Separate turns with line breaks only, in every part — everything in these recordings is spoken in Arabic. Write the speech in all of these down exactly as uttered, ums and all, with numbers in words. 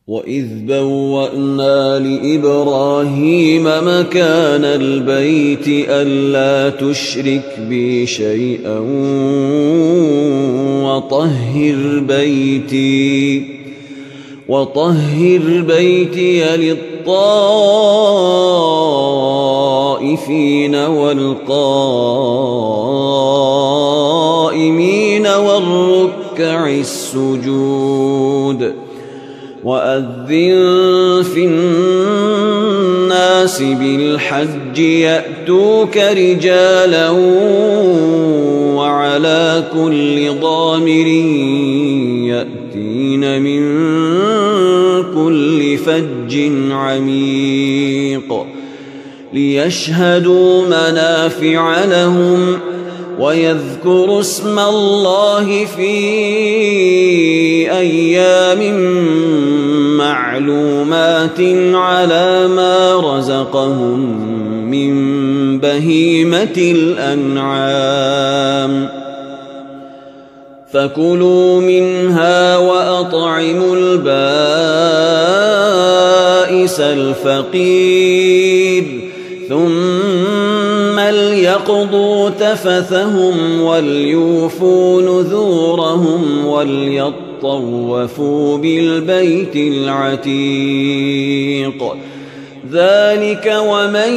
وإذ بوأنا لإبراهيم مكان البيت ألا تشرك بي شيئا وطهر بيتي وطهر بيتي للطائفين والقائمين والركع السجود وأذن في الناس بالحج يأتوك رجالا وعلى كل ضامر يأتين من كل فج عميق ليشهدوا منافع لهم ويذكروا اسم الله في أيام معلومات على ما رزقهم من بهيمة الأنعام فكلوا منها وأطعموا البائس الفقير ثم ليقضوا تفثهم وليوفوا نذورهم وليطوفوا بالبيت العتيق ذلك ومن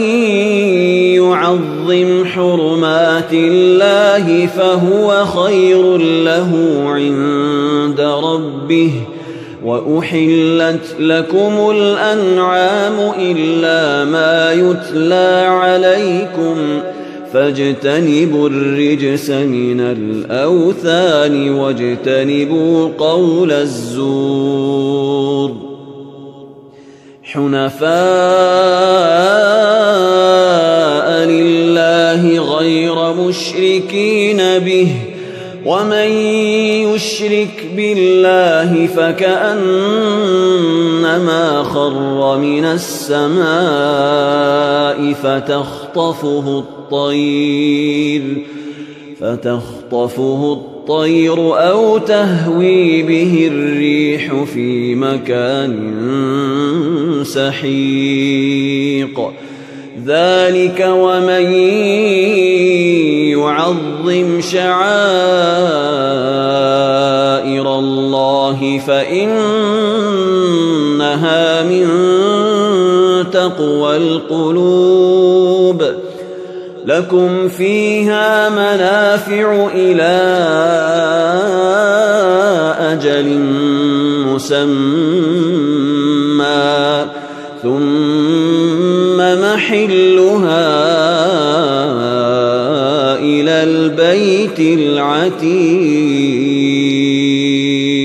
يعظم حرمات الله فهو خير له عند ربه وأحلت لكم الأنعام إلا ما يتلى عليكم فاجتنبوا الرجس من الأوثان واجتنبوا قول الزور حنفاء لله غير مشركين به ومن يشرك بالله فكأنما خر من السماء فتخطفه الطير فتخطفه الطير أو تهوي به الريح في مكان سحيق ذلك ومن يعظم شعائر الله فإنها من تقوى القلوب لكم فيها منافع إلى أجل مسمى ثم محلها إلى البيت العتيق